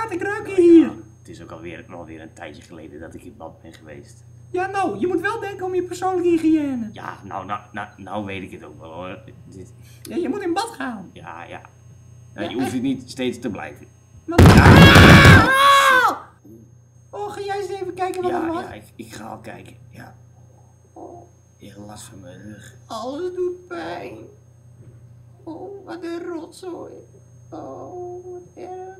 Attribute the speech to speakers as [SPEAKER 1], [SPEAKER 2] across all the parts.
[SPEAKER 1] gaat ik ruiken hier.
[SPEAKER 2] Ja, het is ook alweer een tijdje geleden dat ik in bad ben geweest.
[SPEAKER 1] Ja, nou, je moet wel denken om je persoonlijke hygiëne.
[SPEAKER 2] Ja, nou weet ik het ook wel hoor.
[SPEAKER 1] Ja, je moet in bad gaan.
[SPEAKER 2] Ja. Je hoeft het niet steeds te blijven.
[SPEAKER 1] Wat? Ah! Oh, ga jij eens even kijken wat er was?
[SPEAKER 2] Ja, ik ga al kijken. Ja. Heel last van mijn rug.
[SPEAKER 1] Alles doet pijn. Oh, wat een rotzooi. Oh, wat erg.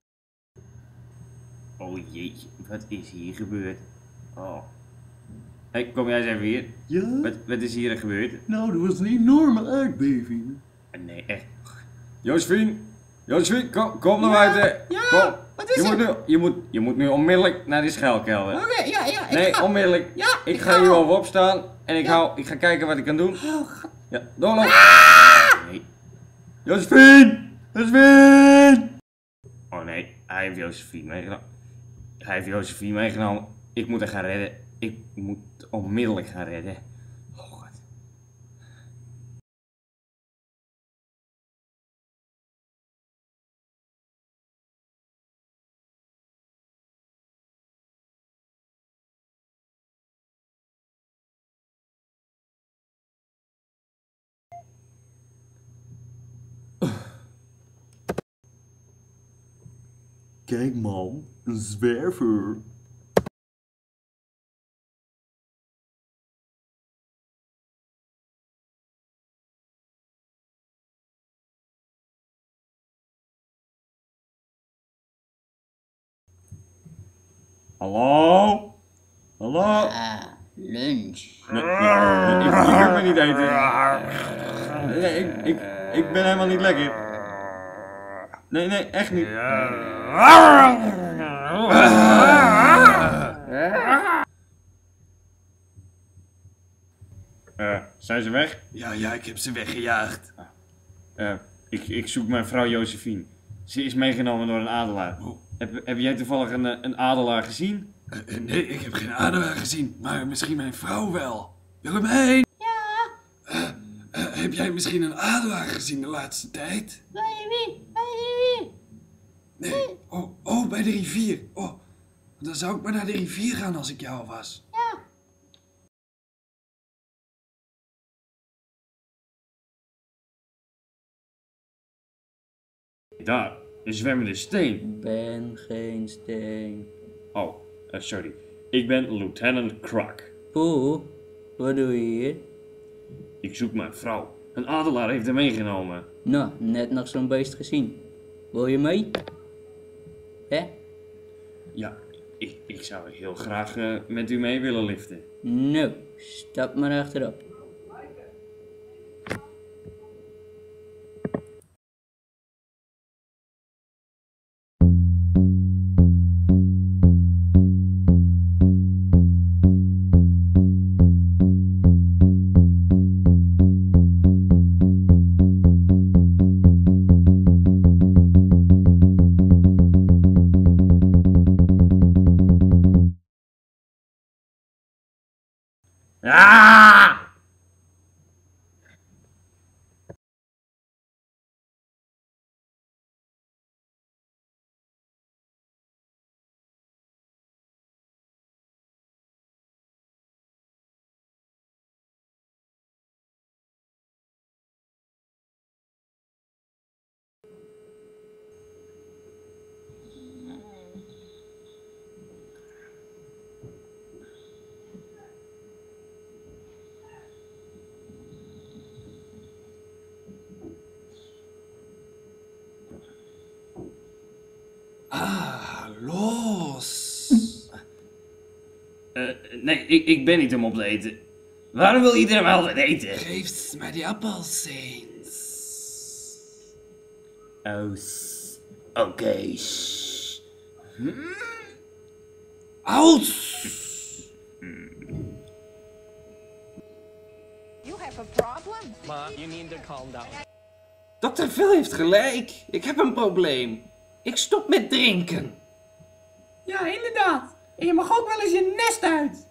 [SPEAKER 2] Oh jeetje, wat is hier gebeurd? Oh. Hé, kom jij eens even hier.
[SPEAKER 3] Ja?
[SPEAKER 2] Wat is hier gebeurd?
[SPEAKER 3] Nou, dat was een enorme aardbeving.
[SPEAKER 2] Nee, echt. Josephine, kom naar buiten.
[SPEAKER 1] Ja,
[SPEAKER 2] Kom.
[SPEAKER 1] wat is er?
[SPEAKER 2] Je moet nu onmiddellijk naar die schuilkelder.
[SPEAKER 1] Oké, ja.
[SPEAKER 2] Nee, onmiddellijk.
[SPEAKER 1] Ja,
[SPEAKER 2] ik ga hier bovenop staan en ik ga kijken wat ik kan doen.
[SPEAKER 1] Oh, god.
[SPEAKER 2] Ja, doorloop. Nee. Josephine! Oh nee, hij heeft Josephine meegenomen. Ik moet haar gaan redden. Ik moet onmiddellijk gaan redden. Oh god.
[SPEAKER 3] Kijk man, een zwerver.
[SPEAKER 2] Hallo? Hallo?
[SPEAKER 4] Lunch.
[SPEAKER 2] Nee, ik heb me niet eten. Nee, ik ben helemaal niet lekker. Nee, echt niet. Zijn ze weg?
[SPEAKER 3] Ja, ik heb ze weggejaagd.
[SPEAKER 2] Ik zoek mijn vrouw Josephine. Ze is meegenomen door een adelaar.
[SPEAKER 3] Oh.
[SPEAKER 2] Heb jij toevallig een adelaar gezien?
[SPEAKER 3] Nee, ik heb geen adelaar gezien, maar misschien mijn vrouw wel. Willemijn! Ja? Heb jij misschien een adelaar gezien de laatste tijd?
[SPEAKER 4] Bij wie?
[SPEAKER 3] Nee. Oh, bij de rivier. Oh, dan zou ik maar naar de rivier gaan als ik jou was.
[SPEAKER 4] Ja.
[SPEAKER 2] Daar, een zwemmende steen.
[SPEAKER 4] Ik ben geen steen.
[SPEAKER 2] Oh, sorry. Ik ben Lieutenant Kruk.
[SPEAKER 4] Poe, wat doe je hier?
[SPEAKER 2] Ik zoek mijn vrouw. Een adelaar heeft haar meegenomen.
[SPEAKER 4] Nou, net nog zo'n beest gezien. Wil je mee? Hè?
[SPEAKER 2] Ja, ik zou heel graag met u mee willen liften.
[SPEAKER 4] Nou, stap maar achterop.
[SPEAKER 2] Ah!
[SPEAKER 3] Los!
[SPEAKER 2] Nee, ik ben niet om op te eten. Waarom wil iedereen mij altijd eten?
[SPEAKER 3] Geef mij die appels eens.
[SPEAKER 2] Oh, oké.
[SPEAKER 3] Aus!
[SPEAKER 5] You have a problem?
[SPEAKER 6] Ma, you need to calm down.
[SPEAKER 7] Dr. Phil heeft gelijk. Ik heb een probleem. Ik stop met drinken.
[SPEAKER 1] Ja, inderdaad. En je mag ook wel eens je nest uit.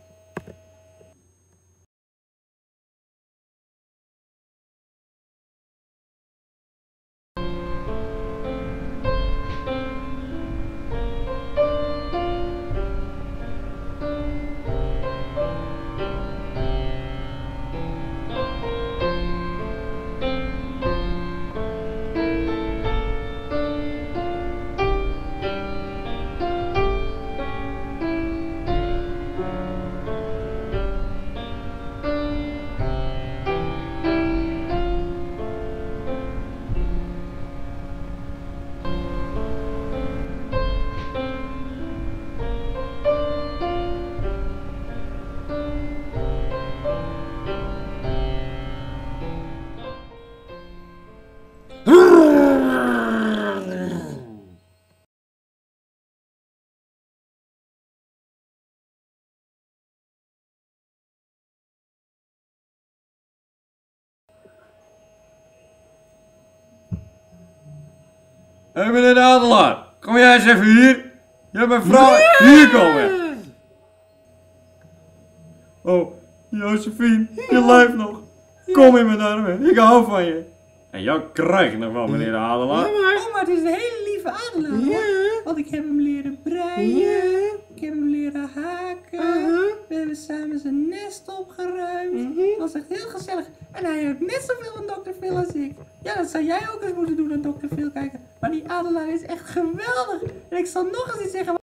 [SPEAKER 2] Hé, meneer de Adelaar. Kom jij eens even hier? Jij bent vrouw. Hier komen. Oh, Josephine, je leeft nog. Kom in mijn armen. Ik hou van je. En jou krijg ik nog van, meneer de Adelaar.
[SPEAKER 1] Oh, maar het is een hele lieve adelaar, hoor. Want ik heb hem leren breien. Ik heb hem leren haken. We hebben samen zijn nest opgeruimd. Het was echt heel gezellig. En hij heeft net zoveel van Dr. Phil als ik. Ja, dat zou jij ook eens moeten doen, aan Dr. Phil kijken. Maar die adelaar is echt geweldig. En ik zal nog eens iets zeggen.